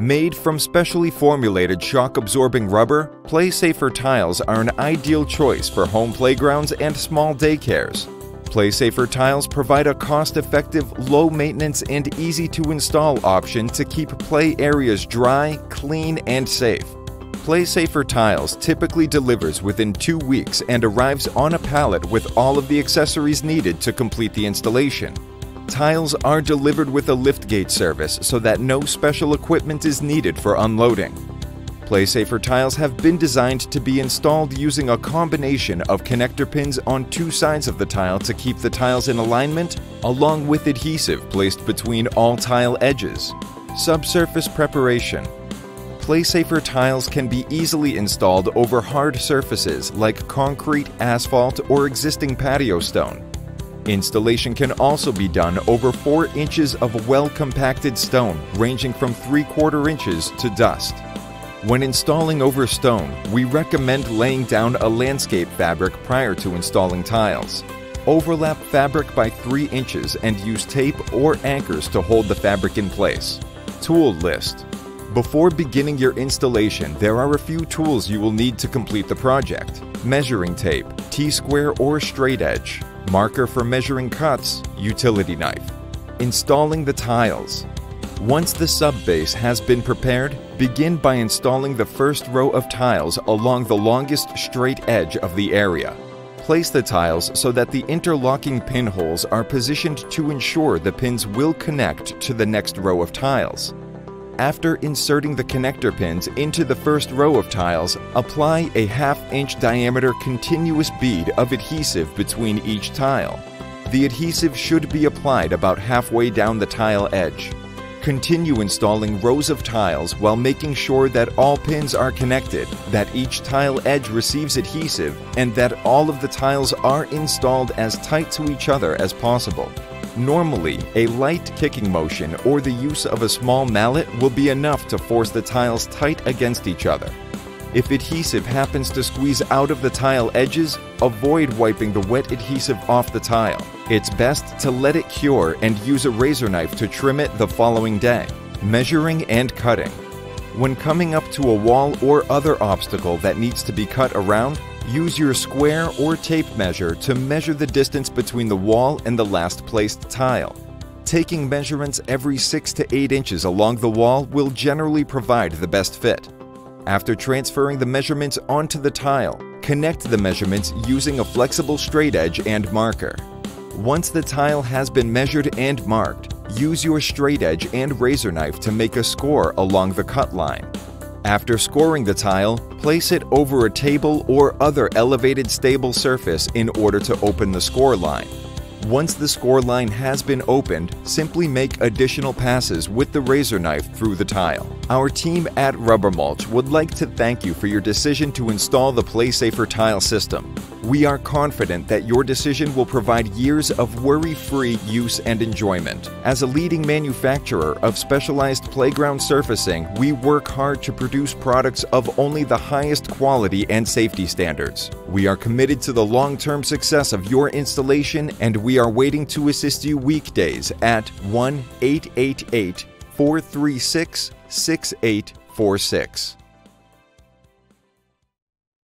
Made from specially formulated shock-absorbing rubber, Playsafer tiles are an ideal choice for home playgrounds and small daycares. Playsafer tiles provide a cost-effective, low-maintenance and easy-to-install option to keep play areas dry, clean, and safe. Playsafer tiles typically delivers within 2 weeks and arrives on a pallet with all of the accessories needed to complete the installation. Tiles are delivered with a liftgate service so that no special equipment is needed for unloading. Playsafer tiles have been designed to be installed using a combination of connector pins on 2 sides of the tile to keep the tiles in alignment, along with adhesive placed between all tile edges. Subsurface preparation. Playsafer tiles can be easily installed over hard surfaces like concrete, asphalt, or existing patio stone. Installation can also be done over 4 inches of well-compacted stone, ranging from 3/4 inches to dust. When installing over stone, we recommend laying down a landscape fabric prior to installing tiles. Overlap fabric by 3 inches and use tape or anchors to hold the fabric in place. Tool list. Before beginning your installation, there are a few tools you will need to complete the project. Measuring tape, T-square or straight edge, marker for measuring cuts, utility knife. Installing the tiles. Once the sub-base has been prepared, begin by installing the first row of tiles along the longest straight edge of the area. Place the tiles so that the interlocking pinholes are positioned to ensure the pins will connect to the next row of tiles. After inserting the connector pins into the first row of tiles, apply a 1/2 inch diameter continuous bead of adhesive between each tile. The adhesive should be applied about halfway down the tile edge. Continue installing rows of tiles while making sure that all pins are connected, that each tile edge receives adhesive, and that all of the tiles are installed as tight to each other as possible. Normally, a light kicking motion or the use of a small mallet will be enough to force the tiles tight against each other. If adhesive happens to squeeze out of the tile edges, avoid wiping the wet adhesive off the tile. It's best to let it cure and use a razor knife to trim it the following day. Measuring and cutting. When coming up to a wall or other obstacle that needs to be cut around, use your square or tape measure to measure the distance between the wall and the last placed tile. Taking measurements every 6 to 8 inches along the wall will generally provide the best fit. After transferring the measurements onto the tile, connect the measurements using a flexible straight edge and marker. Once the tile has been measured and marked, use your straight edge and razor knife to make a score along the cut line. After scoring the tile, place it over a table or other elevated stable surface in order to open the score line. Once the score line has been opened, simply make additional passes with the razor knife through the tile. Our team at Rubber Mulch would like to thank you for your decision to install the Playsafer tile system. We are confident that your decision will provide years of worry-free use and enjoyment. As a leading manufacturer of specialized playground surfacing, we work hard to produce products of only the highest quality and safety standards. We are committed to the long-term success of your installation, and we are waiting to assist you weekdays at 1-888-436-6846.